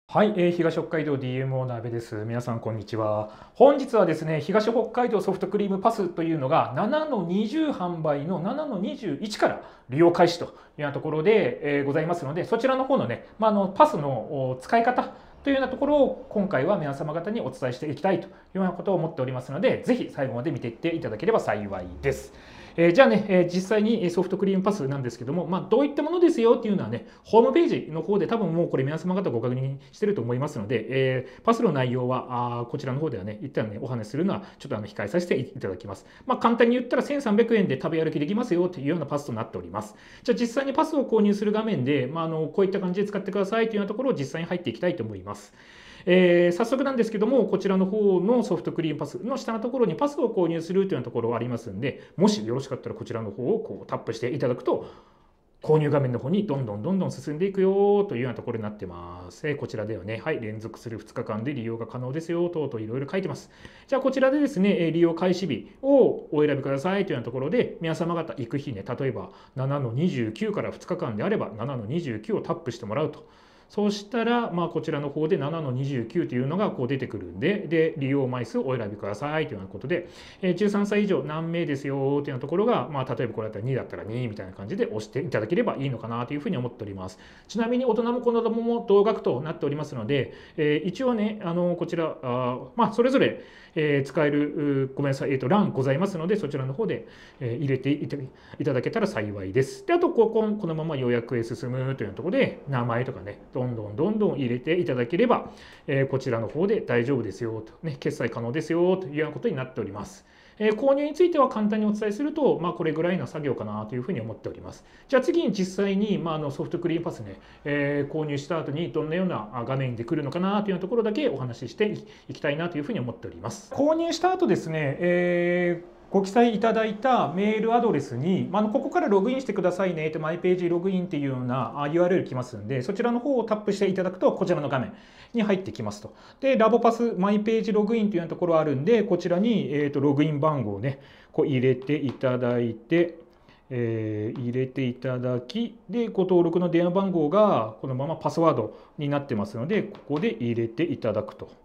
はい、東北海道 DMO の阿部です。皆さんこんにちは。本日はですね、東北海道ソフトクリームパスというのが7の20販売の7の21から利用開始というようなところで、ございますので、そちらの方のね、パスの使い方というようなところを今回は皆様方にお伝えしていきたいというようなことを思っておりますので、ぜひ最後まで見ていっていただければ幸いです。じゃあね、実際にソフトクリームパスなんですけども、どういったものですよっていうのはね、ホームページの方で多分もうこれ皆様方ご確認してると思いますので、パスの内容はこちらの方ではね、一旦ね、お話しするのはちょっと控えさせていただきます。簡単に言ったら1300円で食べ歩きできますよというようなパスとなっております。じゃあ実際にパスを購入する画面で、こういった感じで使ってくださいというようなところを実際に入っていきたいと思います。早速なんですけども、こちらの方のソフトクリームパスの下のところにパスを購入するというようなところがありますんで、もしよろしかったらこちらの方をこうタップしていただくと、購入画面の方にどんどん進んでいくよというようなところになってます。こちらではね、はい、連続する2日間で利用が可能ですよといろいろ書いてます。じゃあこちらでですね、利用開始日をお選びくださいというようなところで、皆様方行く日ね、例えば7の29から2日間であれば7の29をタップしてもらうと。そうしたら、こちらの方で7の29というのがこう出てくるんで、利用枚数をお選びくださいというようなことで、13歳以上何名ですよというようなところが、例えばこれだったら2だったら2みたいな感じで押していただければいいのかなというふうに思っております。ちなみに大人も子供も同額となっておりますので、一応ね、こちら、それぞれ使える、ごめんなさい、欄ございますので、そちらの方で入れていただけたら幸いです。で、あと、このまま予約へ進むというところで、名前とかね、どんどん入れていただければ、こちらの方で大丈夫ですよと、ね、決済可能ですよというようなことになっております。購入については簡単にお伝えすると、これぐらいの作業かなというふうに思っております。じゃあ次に実際に、ソフトクリームパスね、購入した後にどんなような画面で来るのかなというところだけお話ししていきたいなというふうに思っております。購入した後ですね、ご記載いただいたメールアドレスに、ここからログインしてくださいねと、マイページログインっていうような URL 来ますんで、そちらの方をタップしていただくと、こちらの画面に入ってきますと。で、ラボパスマイページログインというようなところあるんで、こちらに、ログイン番号をね、こう入れていただいて、入れていただき、で、ご登録の電話番号がこのままパスワードになってますので、ここで入れていただくと。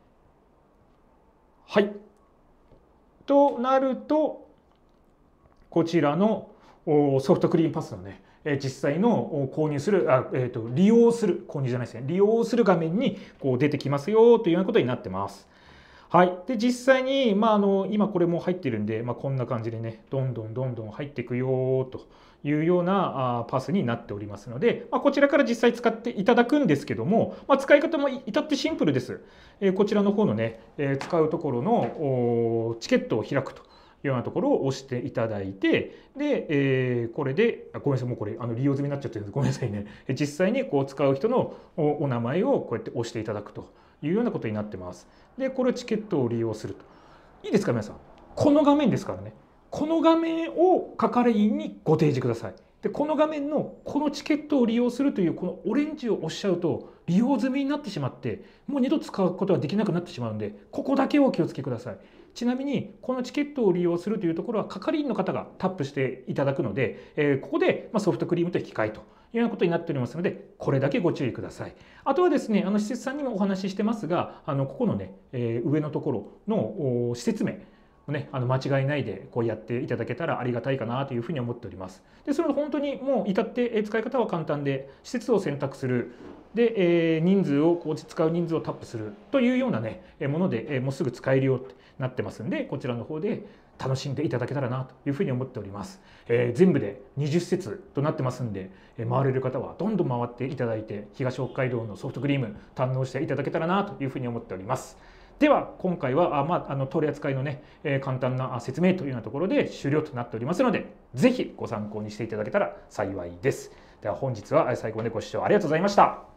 はい。となると、こちらのソフトクリームパスのね、実際の購入する、利用する、購入じゃないですね、利用する画面にこう出てきますよというようなことになってます。はい。で、実際に、今これも入ってるんで、こんな感じでね、どんどん入っていくよというようなパスになっておりますので、こちらから実際使っていただくんですけども、使い方も至ってシンプルです。こちらの方のね、使うところのチケットを開くと。いうようなところを押していただいて、で、これで、ごめんなさい、もうこれ利用済みになっちゃってるんで、ごめんなさいね。実際にこう使う人のお名前をこうやって押していただくというようなことになってます。で、これチケットを利用すると。いいですか、皆さん。この画面ですからね。この画面を係員にご提示ください。で、この画面のこのチケットを利用するというこのオレンジを押しちゃうと利用済みになってしまって、もう二度使うことはできなくなってしまうんで、ここだけをお気をつけください。ちなみにこのチケットを利用するというところは係員の方がタップしていただくので、ここでソフトクリームと引き換えというようなことになっておりますので、これだけご注意ください。あとはですね、施設さんにもお話ししてますが、ここのね、上のところの施設名をね、間違いないでこうやっていただけたらありがたいかなというふうに思っております。で、それ本当にもう至って使い方は簡単で、施設を選択する。で、人数を使う人数をタップするというようなね、ものでもうすぐ使えるようになってますんで、こちらの方で楽しんでいただけたらなというふうに思っております。全部で20施設となってますんで、回れる方はどんどん回っていただいて、東北海道のソフトクリーム堪能していただけたらなというふうに思っております。では今回は取り扱いのね、簡単な説明というようなところで終了となっておりますので、ぜひご参考にしていただけたら幸いです。では本日は最後までご視聴ありがとうございました。